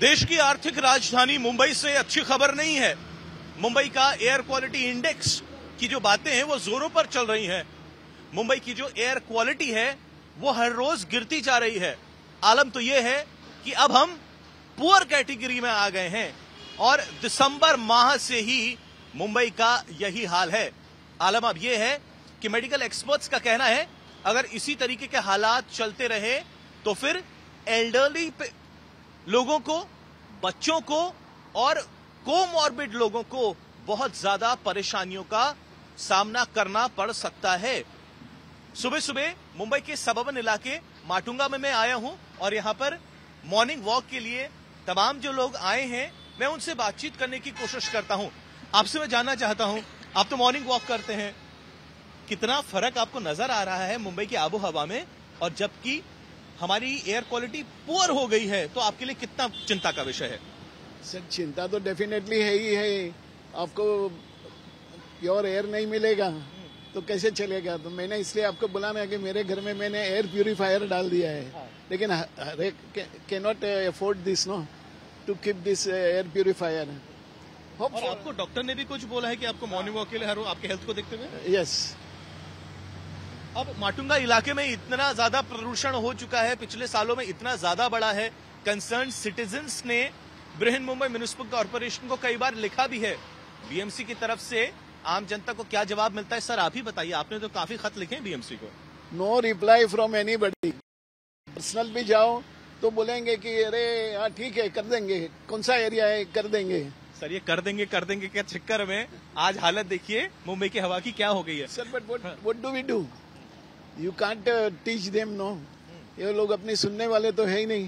देश की आर्थिक राजधानी मुंबई से अच्छी खबर नहीं है। मुंबई का एयर क्वालिटी इंडेक्स की जो बातें हैं वो जोरों पर चल रही हैं। मुंबई की जो एयर क्वालिटी है वो हर रोज गिरती जा रही है। आलम तो ये है कि अब हम पुअर कैटेगरी में आ गए हैं और दिसंबर माह से ही मुंबई का यही हाल है। आलम अब ये है कि मेडिकल एक्सपर्ट्स का कहना है अगर इसी तरीके के हालात चलते रहे तो फिर एल्डरली लोगों को, बच्चों को और कोमॉर्बिड लोगों को बहुत ज्यादा परेशानियों का सामना करना पड़ सकता है। सुबह सुबह मुंबई के सबअर्बन इलाके माटुंगा में मैं आया हूं और यहां पर मॉर्निंग वॉक के लिए तमाम जो लोग आए हैं मैं उनसे बातचीत करने की कोशिश करता हूं। आपसे मैं जानना चाहता हूं, आप तो मॉर्निंग वॉक करते हैं, कितना फर्क आपको नजर आ रहा है मुंबई की आबो हवा में, और जबकि हमारी एयर क्वालिटी पुअर हो गई है तो आपके लिए कितना चिंता का विषय है? सर चिंता तो डेफिनेटली है ही है। आपको प्योर एयर नहीं मिलेगा तो कैसे चलेगा। तो मैंने इसलिए आपको बुलाना कि मेरे घर में मैंने एयर प्यूरिफायर डाल दिया है, लेकिन can not afford this no to keep this air purifier. और आपको डॉक्टर ने भी कुछ बोला है कि आपको मॉर्निंग वॉक के लिए हर रोज आपके हेल्थ को देखते हुए? यस। अब माटुंगा इलाके में इतना ज्यादा प्रदूषण हो चुका है, पिछले सालों में इतना ज्यादा बढ़ा है। कंसर्न सिटीजन्स ने बृहन मुंबई म्युनिसिपल कॉर्पोरेशन को कई बार लिखा भी है। बीएमसी की तरफ से आम जनता को क्या जवाब मिलता है, सर आप ही बताइए। आपने तो काफी खत लिखे हैं बीएमसी को। No reply from anybody. Personal भी जाओ तो बोलेंगे कि अरे हाँ ठीक है कर देंगे, कौन सा एरिया है कर देंगे। सर ये कर देंगे क्या चक्कर में आज हालत देखिए मुंबई की हवा की क्या हो गई है। Sir but what do we do, you can't teach them no. ये लोग अपनी सुनने वाले तो है ही नहीं।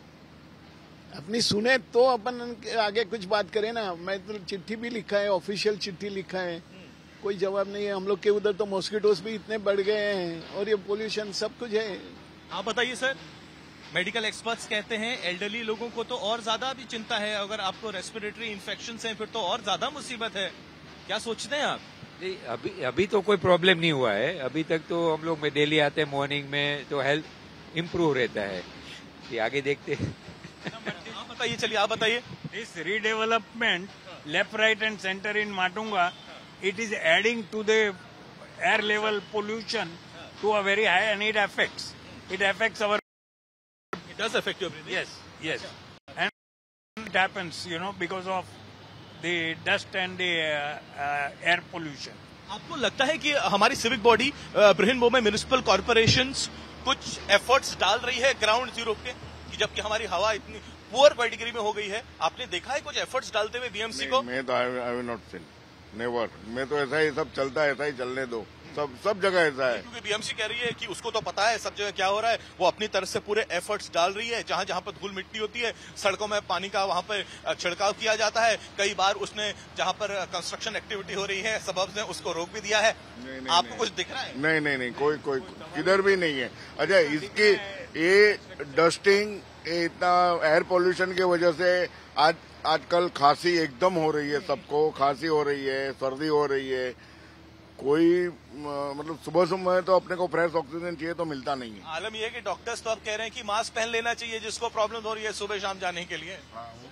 अपनी सुने तो अपन आगे कुछ बात करें ना। मैं तो चिट्ठी भी लिखा है, ऑफिशियल चिट्ठी लिखा है, कोई जवाब नहीं है। हम लोग के उधर तो मॉस्किटोस भी इतने बढ़ गए हैं और ये पोल्यूशन सब कुछ है। आप बताइए सर, मेडिकल एक्सपर्ट्स कहते हैं एल्डरली लोगों को तो और ज्यादा भी चिंता है, अगर आपको रेस्पिरेटरी इन्फेक्शन हैं फिर तो और ज्यादा मुसीबत है। क्या सोचते हैं आप? नहीं, अभी तो कोई प्रॉब्लम नहीं हुआ है। अभी तक तो हम लोग में डेली आते हैं मॉर्निंग में तो हेल्थ इम्प्रूव रहता है। ये आगे देखते हैं। आप बताइए, चलिए आप बताइए। This redevelopment, left, right and center in Matunga, it is adding to the air level pollution to a very high, and it affects our. It does affect your breathing. Yes. And it happens, because of the dust and the air pollution. आपको लगता है कि हमारी civic body Brihanmumbai municipal corporation कुछ efforts डाल रही है ground zero पे, कि जबकि हमारी हवा इतनी पुअर कैटेगरी में हो गई है, आपने देखा है कुछ एफर्ट्स डालते हुए बीएमसी को? मैं तो I will not seen, never. मैं तो ऐसा ही सब चलता है, ऐसा ही चलने दो। सब जगह ऐसा है, क्योंकि बीएमसी कह रही है कि उसको तो पता है सब जगह क्या हो रहा है। वो अपनी तरफ से पूरे एफर्ट्स डाल रही है। जहां जहां पर धूल मिट्टी होती है, सड़कों में पानी का वहां पर छिड़काव किया जाता है। कई बार उसने जहां पर कंस्ट्रक्शन एक्टिविटी हो रही है सबब ने उसको रोक भी दिया है। आपको कुछ दिख रहा है? नहीं, कोई किधर भी नहीं है। अच्छा, इसकी ये डस्टिंग, इतना एयर पोल्यूशन की वजह से आजकल खांसी एकदम हो रही है। सबको खांसी हो रही है, सर्दी हो रही है। कोई मतलब सुबह तो अपने को फ्रेश ऑक्सीजन चाहिए तो मिलता नहीं है। आलम यह है कि डॉक्टर्स तो अब कह रहे हैं कि मास्क पहन लेना चाहिए जिसको प्रॉब्लम हो रही है सुबह शाम जाने के लिए।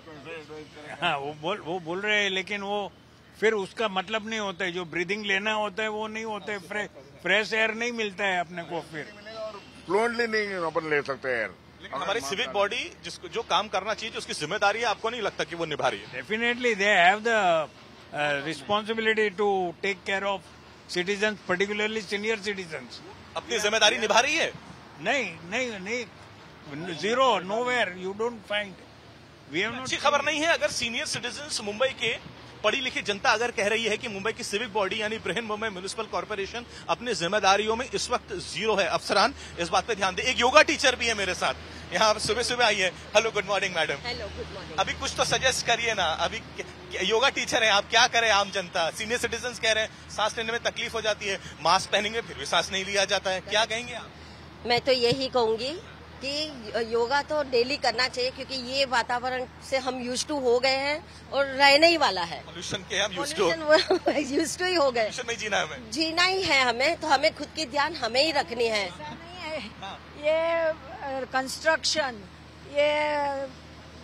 वो बोल रहे हैं, लेकिन वो फिर उसका मतलब नहीं होता है। जो ब्रीदिंग लेना होता है वो नहीं होता है। फ्रेश एयर नहीं मिलता है अपने को, फिर फ्लुएंटली नहीं अपन ले सकते एयर। लेकिन हमारी सिविक बॉडी जिसको जो काम करना चाहिए, जो उसकी जिम्मेदारी है, आपको नहीं लगता कि वो निभा रही है? Definitely they have the responsibility to take care of citizens, particularly senior citizens. अपनी जिम्मेदारी निभा रही है? नहीं, zero, nowhere you don't find. We have not. अच्छी खबर नहीं है अगर सीनियर सिटीजन्स, मुंबई के पढ़ी लिखी जनता अगर कह रही है कि मुंबई की सिविक बॉडी यानी बृहन मुंबई म्युनिसिपल कॉर्पोरेशन अपनी जिम्मेदारियों में इस वक्त जीरो है। अफसरान इस बात पे ध्यान दे। एक योगा टीचर भी है मेरे साथ, यहाँ सुबह आई है। Hello, good morning madam. Hello, good morning. अभी कुछ तो सजेस्ट करिए ना। अभी योगा टीचर है आप, क्या करें आम जनता? सीनियर सिटीजन्स कह रहे हैं सांस लेने में तकलीफ हो जाती है, मास्क पहनेंगे फिर भी सांस नहीं लिया जाता है, क्या कहेंगे आप? मैं तो यही कहूंगी कि योगा तो डेली करना चाहिए, क्योंकि ये वातावरण से हम यूज टू हो गए हैं और रहने ही वाला है। पोल्यूशन के हम यूज टू ही हो गए। नहीं जीना हमें, जीना ही है हमें, तो हमें खुद की ध्यान हमें ही रखनी है। ये कंस्ट्रक्शन, ये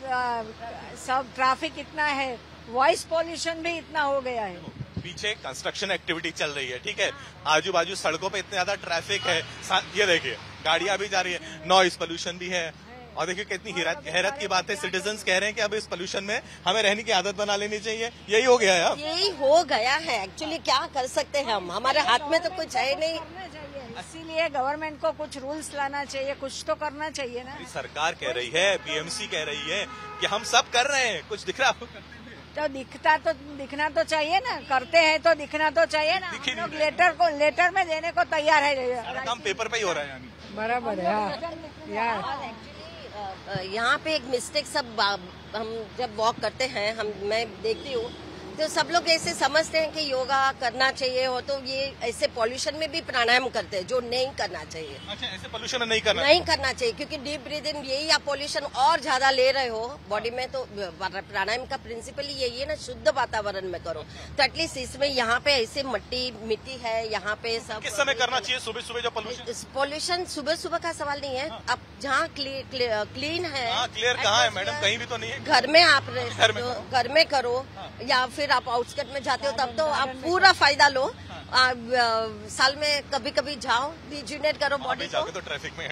सब ट्रैफिक इतना है, वॉइस पॉल्यूशन भी इतना हो गया है। पीछे कंस्ट्रक्शन एक्टिविटी चल रही है, ठीक है, आजू बाजू सड़कों पे इतना ज्यादा ट्रैफिक है, ये देखिए गाड़ियां भी जा रही है, नॉइज पोल्यूशन भी है। और देखिए कितनी हैरत की बात है, सिटीजन्स कह रहे हैं कि अब इस पोल्यूशन में हमें रहने की आदत बना लेनी चाहिए। यही हो गया है, यही हो गया है। एक्चुअली क्या कर सकते हैं हम, हमारे हाथ में तो कुछ है नहीं। इसीलिए गवर्नमेंट को कुछ रूल्स लाना चाहिए, कुछ तो करना चाहिए ना। सरकार कह रही है, बीएमसी कह रही है कि हम सब कर रहे हैं, कुछ दिख रहा तो दिखना तो चाहिए ना, करते हैं तो दिखना तो चाहिए ना। हम लोग लेटर में देने को तैयार है, काम पेपर पे ही हो रहा है। बराबर है। यहाँ पे एक मिस्टेक सब हम जब वॉक करते हैं, मैं देखती हूँ तो सब लोग ऐसे समझते हैं कि योगा करना चाहिए हो तो ये ऐसे पॉल्यूशन में भी प्राणायाम करते हैं, जो नहीं करना चाहिए। अच्छा, ऐसे पॉल्यूशन नहीं करना चाहिए क्योंकि डीप ब्रीथ इन यही आप पॉल्यूशन और ज्यादा ले रहे हो बॉडी में। तो प्राणायाम का प्रिंसिपल यही है ना, शुद्ध वातावरण में करो। तो एटलीस्ट इसमें यहाँ पे ऐसे मिट्टी है, यहाँ पे सब किस समय करना चाहिए? सुबह सुबह जो पॉल्यूशन सुबह का सवाल नहीं है। अब जहाँ क्लीन है, क्लियर कहाँ है मैडम? कहीं भी तो नहीं है। घर में आप रह सकते हो, घर में करो, या फिर आप आउटस्कट में जाते हो तब तो आप पूरा फायदा लो। साल में कभी कभी जाओ, रिजुनेट करो बॉडी को। तो ट्रैफिक में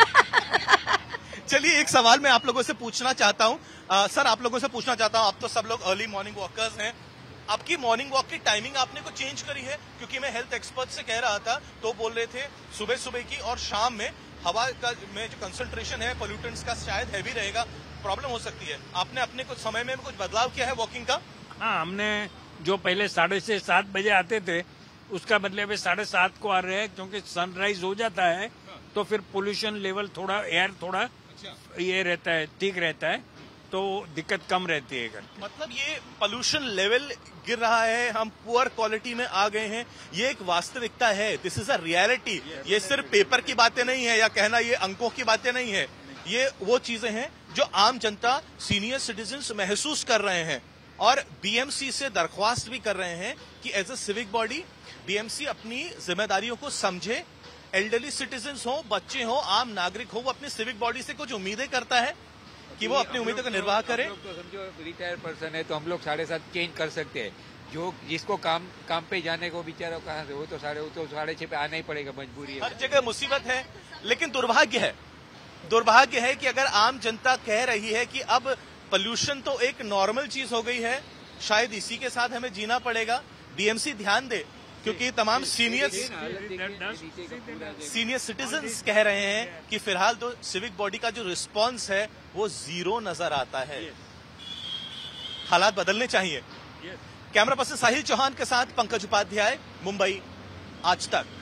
चलिए, एक सवाल मैं आप लोगों से पूछना चाहता हूँ। सर, आप लोगों से पूछना चाहता हूँ, आप तो सब लोग अर्ली मॉर्निंग वॉकर्स हैं, आपकी मॉर्निंग वॉक की टाइमिंग आपने को चेंज करी है? क्योंकि मैं हेल्थ एक्सपर्ट से कह रहा था तो बोल रहे थे सुबह की और शाम में हवा का में जो कंसंट्रेशन है पोल्यूटेंट्स का शायद हैवी रहेगा, प्रॉब्लम हो सकती है। आपने अपने कुछ समय में कुछ बदलाव किया है वॉकिंग का? हाँ, हमने जो पहले 6:30 7 बजे आते थे उसका बदले अभी 7:30 को आ रहे हैं, क्योंकि सनराइज हो जाता है तो फिर पोल्यूशन लेवल थोड़ा, एयर थोड़ा ये रहता है, ठीक रहता है, तो दिक्कत कम रहती है। मतलब ये पोल्यूशन लेवल गिर रहा है, हम पुअर क्वालिटी में आ गए हैं, ये एक वास्तविकता है। This is a reality. ये सिर्फ पेपर की बातें नहीं है या कहना ये अंकों की बातें नहीं है, ये वो चीजें हैं जो आम जनता, सीनियर सिटीजन्स महसूस कर रहे हैं और बीएमसी से दरख्वास्त भी कर रहे हैं कि as a civic body BMC अपनी जिम्मेदारियों को समझे। एल्डरली सिटीजन्स हो, बच्चे हो, आम नागरिक हो, वो अपनी सिविक बॉडी से कुछ उम्मीदें करता है कि वो अपनी उम्मीदों का निर्वाह करे। तो समझो रिटायर्ड पर्सन है तो हम लोग 7:30 चेंज कर सकते हैं। जो जिसको काम पे जाने को बेचारा कहाँ से, वो तो 6:30 पे आना ही पड़ेगा, मजबूरी है। हर जगह मुसीबत है, लेकिन दुर्भाग्य है कि अगर आम जनता कह रही है कि अब पोल्यूशन तो एक नॉर्मल चीज हो गई है, शायद इसी के साथ हमें जीना पड़ेगा। बीएमसी ध्यान दे, क्योंकि तमाम सीनियर सिटीजन्स कह रहे हैं कि फिलहाल तो सिविक बॉडी का जो रिस्पांस है वो 0 नजर आता है। हालात बदलने चाहिए। कैमरा पर्सन साहिल चौहान के साथ पंकज उपाध्याय, मुंबई, आज तक।